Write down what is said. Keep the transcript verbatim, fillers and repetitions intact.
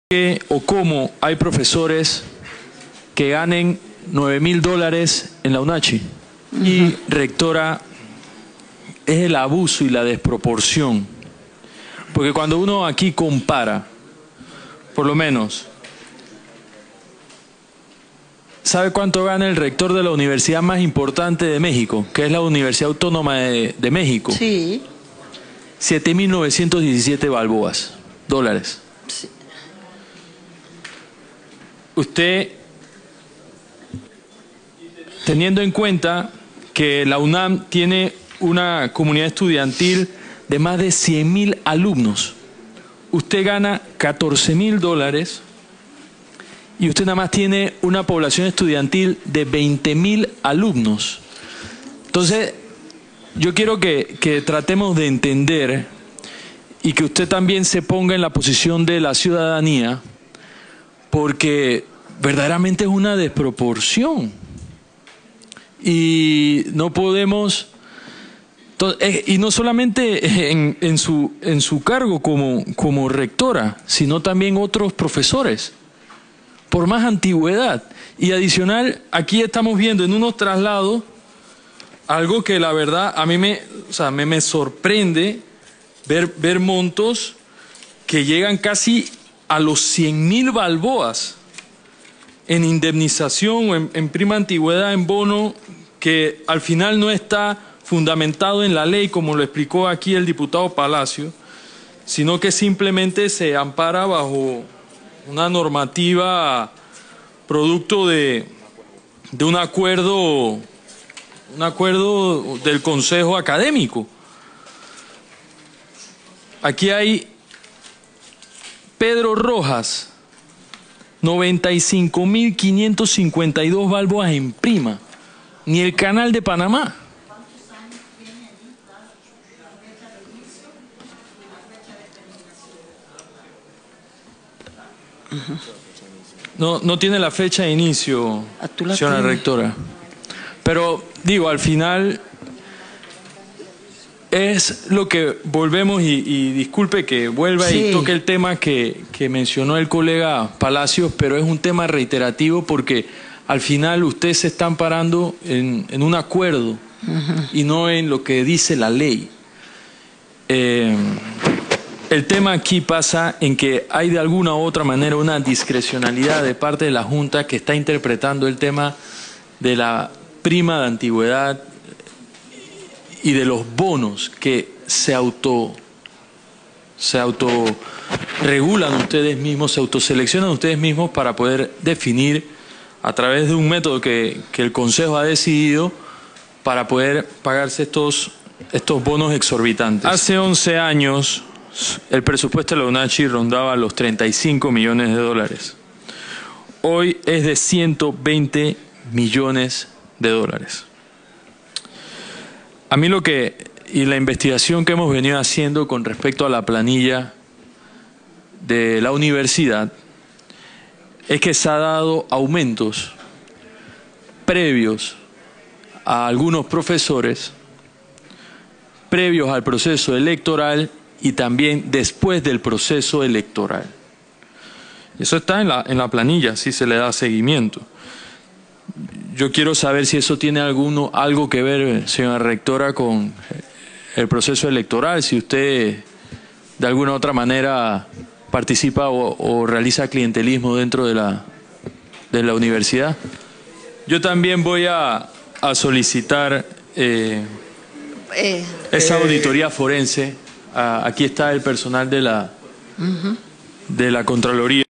qué o cómo hay profesores que ganen nueve mil dólares en la UNACHI. Uh-huh. Y, rectora, es el abuso y la desproporción. Porque cuando uno aquí compara, por lo menos, ¿sabe cuánto gana el rector de la universidad más importante de México, que es la Universidad Autónoma de, de México? Sí. siete mil novecientos diecisiete balboas, dólares. Sí. Usted, teniendo en cuenta que la UNAM tiene una comunidad estudiantil de más de cien mil alumnos, usted gana catorce mil dólares y usted nada más tiene una población estudiantil de veinte mil alumnos. Entonces, yo quiero que, que tratemos de entender y que usted también se ponga en la posición de la ciudadanía, porque verdaderamente es una desproporción. Y no podemos... Y no solamente en, en, su, en su cargo como, como rectora, sino también otros profesores, por más antigüedad. Y adicional, aquí estamos viendo en unos traslados algo que la verdad a mí me, o sea, me, me sorprende ver, ver montos que llegan casi a los cien mil balboas en indemnización o en, en prima antigüedad, en bono, que al final no está fundamentado en la ley, como lo explicó aquí el diputado Palacio, sino que simplemente se ampara bajo una normativa producto de, de un acuerdo, un acuerdo del Consejo Académico. Aquí hay Pedro Rojas, noventa y cinco mil quinientos cincuenta y dos balboas en prima, ni el Canal de Panamá. No, no tiene la fecha de inicio, señora rectora. Pero digo, al final es lo que volvemos y, y disculpe que vuelva sí. y toque el tema que, que mencionó el colega Palacios, pero es un tema reiterativo porque al final usted se está amparando en, en un acuerdo uh-huh. y no en lo que dice la ley. Eh, El tema aquí pasa en que hay de alguna u otra manera una discrecionalidad de parte de la Junta que está interpretando el tema de la prima de antigüedad y de los bonos que se auto se autorregulan ustedes mismos, se autoseleccionan ustedes mismos para poder definir a través de un método que, que el Consejo ha decidido para poder pagarse estos, estos bonos exorbitantes. Hace once años el presupuesto de la UNACHI rondaba los treinta y cinco millones de dólares. Hoy es de ciento veinte millones de dólares. A mí lo que, y la investigación que hemos venido haciendo con respecto a la planilla de la universidad, es que se ha dado aumentos previos a algunos profesores, previos al proceso electoral y también después del proceso electoral. Eso está en la, en la planilla, si se le da seguimiento. Yo quiero saber si eso tiene alguno, algo que ver, señora rectora, con el proceso electoral, si usted de alguna u otra manera participa o, o realiza clientelismo dentro de la, de la universidad. Yo también voy a, a solicitar eh, eh, esa auditoría forense. Aquí está el personal de la, uh-huh. de la Contraloría.